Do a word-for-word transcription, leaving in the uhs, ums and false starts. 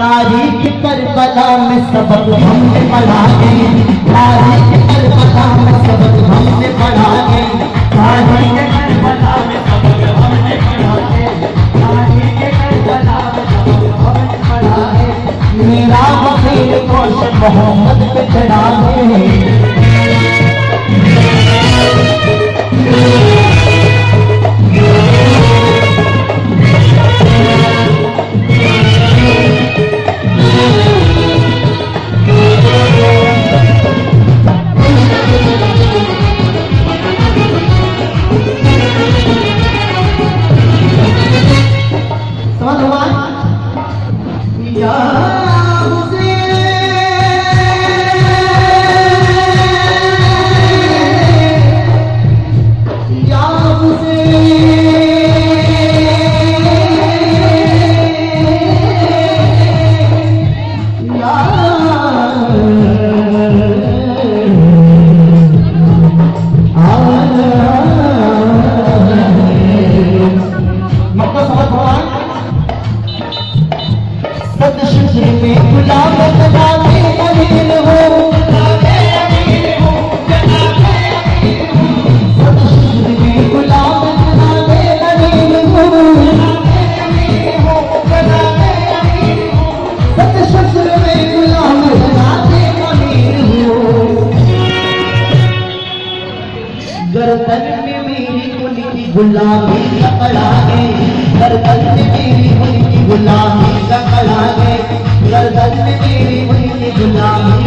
तारीख करबला में सबक हमने पढ़ा है, तारीख करबला में सबक हमने पढ़ा है, तारीख करबला में सबक हमने पढ़ा है, तारीख करबला में सबक हमने पढ़ा है। मेरा वकील कोश मोहम्मद पे चढ़ा है, गुलामी का कड़ा है, गर्दन में मेरी उनकी गुलामी का कड़ा है, गर्दन में मेरी उनकी गुलामी